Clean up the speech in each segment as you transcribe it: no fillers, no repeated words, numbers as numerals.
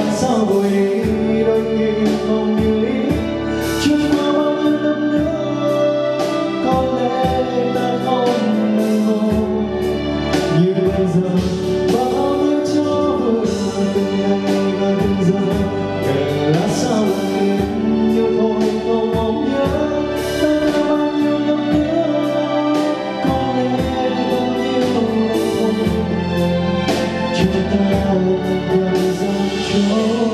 tại sao vội đi đôi khi không như ý, chưa qua bao nhiêu năm nữa có lẽ ta không đừng ngồi như bây giờ. Bao nhiêu cho vừa từng ngày và từng giờ, kể là sao lòng em yêu thôi không mong nhớ. Ta đã bao nhiêu năm nữa có lẽ bao nhiêu lần thôi chúng ta vẫn dần trôi.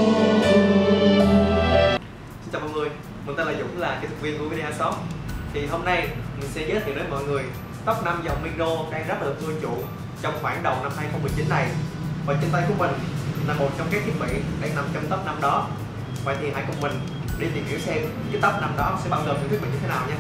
Xin chào mọi người, mình tên là Dũng, là kỹ thuật viên của Video Shop. Thì hôm nay mình sẽ giới thiệu đến mọi người top 5 dòng micro đang rất là được ưa chuộng trong khoảng đầu năm 2019 này. Và trên tay của mình là một trong các thiết bị đang nằm trong top 5 đó. Vậy thì hãy cùng mình đi tìm hiểu xem cái top 5 đó sẽ bao gồm những thiết bị như thế nào nha.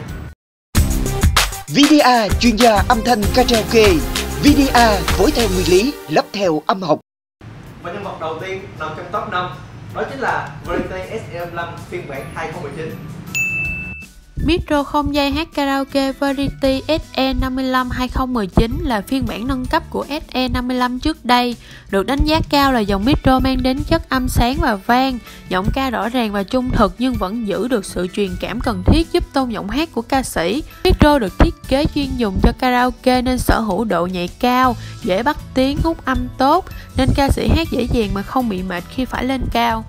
VDA chuyên gia âm thanh karaoke. VDA phối theo nguyên lý, lắp theo âm học. Và nhân vật đầu tiên nằm trong top 5 đó chính là Variety SE55 phiên bản 2019. Micro không dây hát karaoke Variety SE55 2019 là phiên bản nâng cấp của SE55 trước đây, được đánh giá cao là dòng micro mang đến chất âm sáng và vang, giọng ca rõ ràng và trung thực nhưng vẫn giữ được sự truyền cảm cần thiết giúp tôn giọng hát của ca sĩ. Micro được thiết kế chuyên dùng cho karaoke nên sở hữu độ nhạy cao, dễ bắt tiếng, hút âm tốt nên ca sĩ hát dễ dàng mà không bị mệt khi phải lên cao.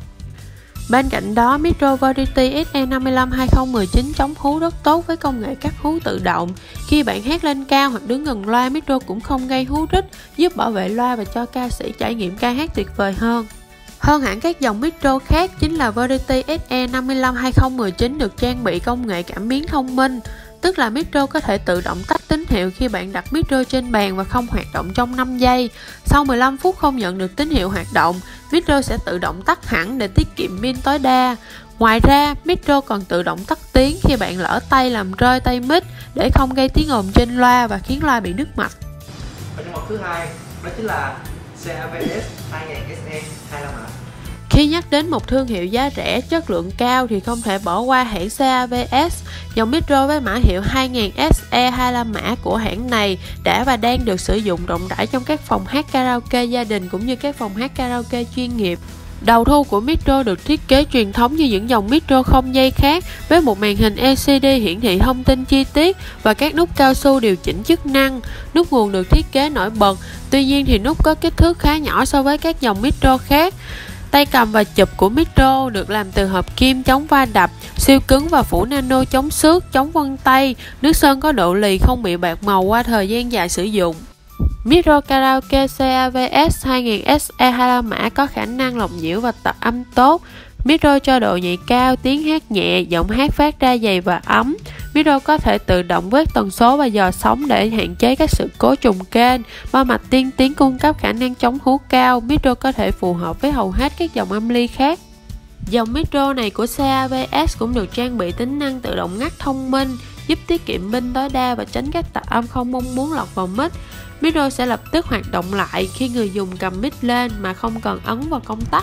Bên cạnh đó, micro Variety SE55 2019 chống hú rất tốt với công nghệ cắt hú tự động. Khi bạn hát lên cao hoặc đứng gần loa, micro cũng không gây hú rít, giúp bảo vệ loa và cho ca sĩ trải nghiệm ca hát tuyệt vời hơn. Hơn hẳn các dòng micro khác chính là Variety SE55 2019 được trang bị công nghệ cảm biến thông minh, tức là micro có thể tự động tắt tín hiệu khi bạn đặt micro trên bàn và không hoạt động trong 5 giây. Sau 15 phút không nhận được tín hiệu hoạt động, micro sẽ tự động tắt hẳn để tiết kiệm pin tối đa. Ngoài ra, micro còn tự động tắt tiếng khi bạn lỡ tay làm rơi tay mic để không gây tiếng ồn trên loa và khiến loa bị đứt mạch. Và nhân vật thứ hai đó chính là CAVS 2000 SE 25 mã. Khi nhắc đến một thương hiệu giá rẻ, chất lượng cao thì không thể bỏ qua hãng CAVS. Dòng micro với mã hiệu 2000 SE 25 mã của hãng này đã và đang được sử dụng rộng rãi trong các phòng hát karaoke gia đình cũng như các phòng hát karaoke chuyên nghiệp. Đầu thu của micro được thiết kế truyền thống như những dòng micro không dây khác, với một màn hình LCD hiển thị thông tin chi tiết và các nút cao su điều chỉnh chức năng. Nút nguồn được thiết kế nổi bật, tuy nhiên thì nút có kích thước khá nhỏ so với các dòng micro khác. Tay cầm và chụp của micro được làm từ hợp kim chống va đập, siêu cứng và phủ nano chống xước, chống vân tay. Nước sơn có độ lì không bị bạc màu qua thời gian dài sử dụng. Micro karaoke CAVS 2000 SE 25 mã có khả năng lọc nhiễu và tập âm tốt. Micro cho độ nhạy cao, tiếng hát nhẹ, giọng hát phát ra dày và ấm. Micro có thể tự động quét tần số và dò sóng để hạn chế các sự cố trùng kênh. Ba mạch tiên tiến cung cấp khả năng chống hú cao. Micro có thể phù hợp với hầu hết các dòng âm ly khác. Dòng micro này của CAVS cũng được trang bị tính năng tự động ngắt thông minh, giúp tiết kiệm pin tối đa và tránh các tạp âm không mong muốn lọt vào mic. Micro sẽ lập tức hoạt động lại khi người dùng cầm mic lên mà không cần ấn vào công tắc.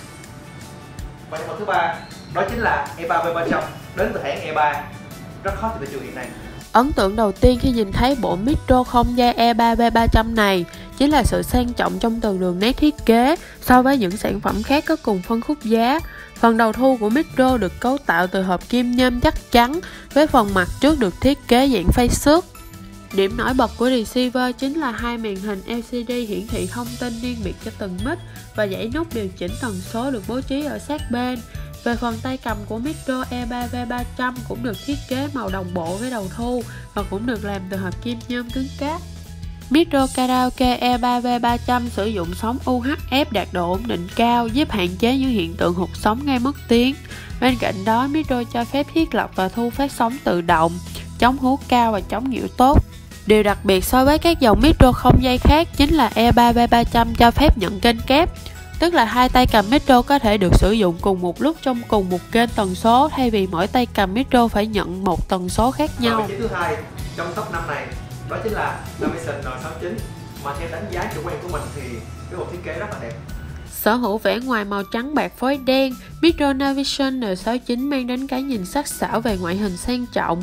Và nhân vật thứ ba đó chính là E3 V300 đến từ hãng E3, rất hot trên thị trường hiện nay. Ấn tượng đầu tiên khi nhìn thấy bộ micro không dây E3 V300 này chính là sự sang trọng trong từng đường nét thiết kế so với những sản phẩm khác có cùng phân khúc giá. Phần đầu thu của micro được cấu tạo từ hợp kim nhôm chắc chắn, với phần mặt trước được thiết kế dạng phay xước. Điểm nổi bật của receiver chính là hai màn hình LCD hiển thị thông tin riêng biệt cho từng mic và dãy nút điều chỉnh tần số được bố trí ở sát bên. Về phần tay cầm của micro E3 V300 cũng được thiết kế màu đồng bộ với đầu thu và cũng được làm từ hợp kim nhôm cứng cáp. Micro karaoke E3 V300 sử dụng sóng UHF đạt độ ổn định cao, giúp hạn chế những hiện tượng hụt sóng gây mất tiếng. Bên cạnh đó, micro cho phép thiết lập và thu phát sóng tự động, chống hú cao và chống nhiễu tốt. Điều đặc biệt so với các dòng micro không dây khác chính là E3 V300 cho phép nhận kênh kép, tức là hai tay cầm micro có thể được sử dụng cùng một lúc trong cùng một kênh tần số, thay vì mỗi tay cầm micro phải nhận một tần số khác nhau. Vị trí thứ hai trong top 5 này đó chính là Navision N69, mà theo đánh giá chủ quan của mình thì cái bộ thiết kế rất là đẹp. Sở hữu vẻ ngoài màu trắng bạc phối đen, micro Navision N69 mang đến cái nhìn sắc sảo về ngoại hình sang trọng.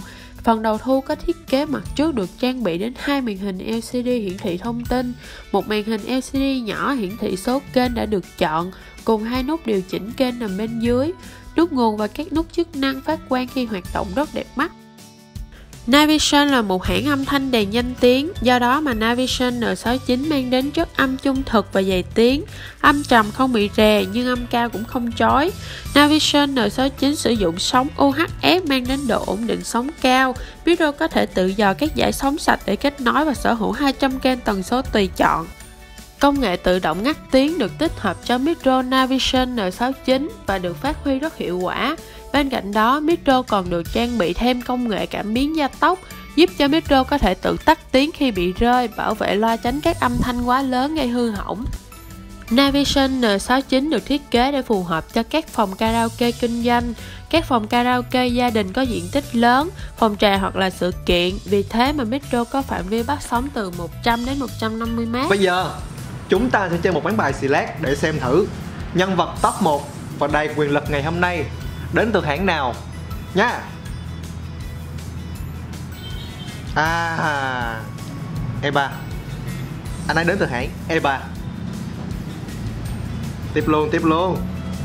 Phần đầu thu có thiết kế mặt trước được trang bị đến 2 màn hình LCD hiển thị thông tin, một màn hình LCD nhỏ hiển thị số kênh đã được chọn, cùng 2 nút điều chỉnh kênh nằm bên dưới. Nút nguồn và các nút chức năng phát quang khi hoạt động rất đẹp mắt. Navision là một hãng âm thanh đàn danh tiếng, do đó mà Navision N69 mang đến chất âm trung thực và dày tiếng, âm trầm không bị rè nhưng âm cao cũng không chói. Navision N69 sử dụng sóng UHF mang đến độ ổn định sóng cao. Micro có thể tự dò các dải sóng sạch để kết nối và sở hữu 200 kênh tần số tùy chọn. Công nghệ tự động ngắt tiếng được tích hợp cho micro Navision N69 và được phát huy rất hiệu quả. Bên cạnh đó, micro còn được trang bị thêm công nghệ cảm biến gia tốc, giúp cho micro có thể tự tắt tiếng khi bị rơi, bảo vệ loa tránh các âm thanh quá lớn gây hư hỏng. Navision N69 được thiết kế để phù hợp cho các phòng karaoke kinh doanh, các phòng karaoke gia đình có diện tích lớn, phòng trà hoặc là sự kiện. Vì thế mà micro có phạm vi bắt sóng từ 100 đến 150 m. Bây giờ, chúng ta sẽ chơi một ván bài xì lát để xem thử nhân vật top 1 và đầy quyền lực ngày hôm nay đến từ hãng nào nha. E3. Anh ấy đến từ hãng E3. Tiếp luôn.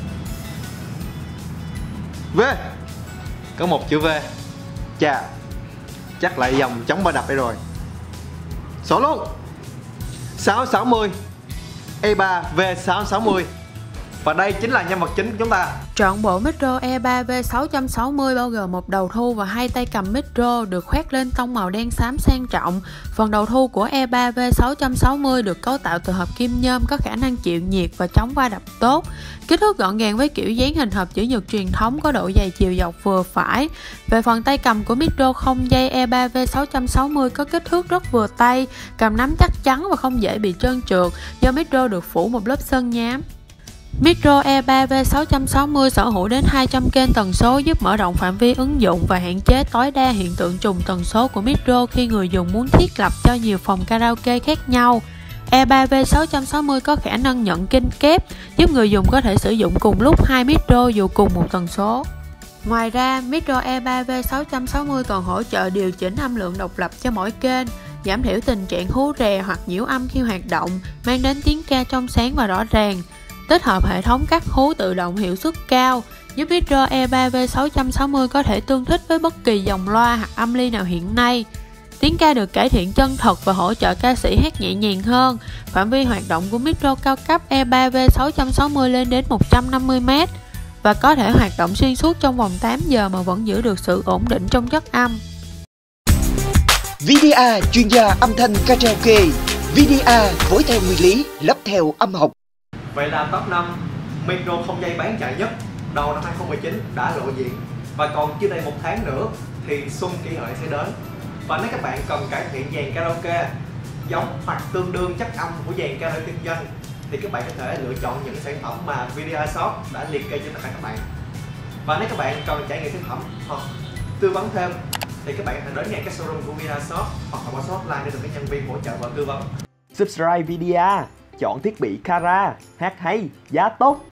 V. Có một chữ V. Chà, chắc lại dòng chống va đập đây rồi. Số luôn. 660. E3 V660. Và đây chính là nhân vật chính của chúng ta. Trọn bộ micro E3 V660 bao gồm một đầu thu và 2 tay cầm micro được khoét lên tông màu đen xám sang trọng. Phần đầu thu của E3 V660 được cấu tạo từ hợp kim nhôm có khả năng chịu nhiệt và chống va đập tốt. Kích thước gọn gàng với kiểu dáng hình hộp chữ nhật truyền thống có độ dày chiều dọc vừa phải. Về phần tay cầm của micro không dây E3 V660 có kích thước rất vừa tay, cầm nắm chắc chắn và không dễ bị trơn trượt do micro được phủ một lớp sơn nhám. Micro E3 V660 sở hữu đến 200 kênh tần số giúp mở rộng phạm vi ứng dụng và hạn chế tối đa hiện tượng trùng tần số của micro khi người dùng muốn thiết lập cho nhiều phòng karaoke khác nhau. E3 V660 có khả năng nhận kênh kép, giúp người dùng có thể sử dụng cùng lúc 2 micro dù cùng một tần số. Ngoài ra, micro E3 V660 còn hỗ trợ điều chỉnh âm lượng độc lập cho mỗi kênh, giảm thiểu tình trạng hú rè hoặc nhiễu âm khi hoạt động, mang đến tiếng ca trong sáng và rõ ràng. Tích hợp hệ thống cắt hú tự động hiệu suất cao, giúp micro E3 V660 có thể tương thích với bất kỳ dòng loa hoặc âm ly nào hiện nay. Tiếng ca được cải thiện chân thật và hỗ trợ ca sĩ hát nhẹ nhàng hơn. Phạm vi hoạt động của micro cao cấp E3 V660 lên đến 150 m và có thể hoạt động xuyên suốt trong vòng 8 giờ mà vẫn giữ được sự ổn định trong chất âm. VDA chuyên gia âm thanh karaoke. VDA phối theo nguyên lý, lắp theo âm học. Vậy là top 5 micro không dây bán chạy nhất đầu năm 2019 đã lộ diện. Và còn chưa đầy 1 tháng nữa thì xuân kỷ hợi sẽ đến. Và nếu các bạn cần cải thiện dàn karaoke giống hoặc tương đương chất âm của dàn karaoke kinh doanh thì các bạn có thể lựa chọn những sản phẩm mà VDA Shop đã liệt kê cho tất cả các bạn. Và nếu các bạn cần trải nghiệm sản phẩm hoặc tư vấn thêm thì các bạn có thể đến ngay các showroom của VDA Shop hoặc qua số hotline để được các nhân viên hỗ trợ và tư vấn. Subscribe VDA, chọn thiết bị Kara, hát hay, giá tốt.